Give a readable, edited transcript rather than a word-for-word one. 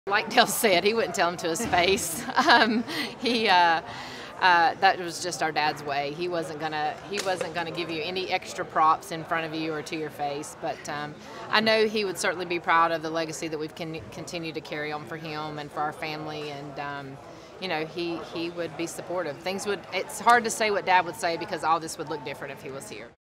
Like Dale said, he wouldn't tell him to his face. That was just our dad's way. He wasn't gonna give you any extra props in front of you or to your face. But I know he would certainly be proud of the legacy that we've continued to carry on for him and for our family. And you know, he would be supportive. It's hard to say what Dad would say because all this would look different if he was here.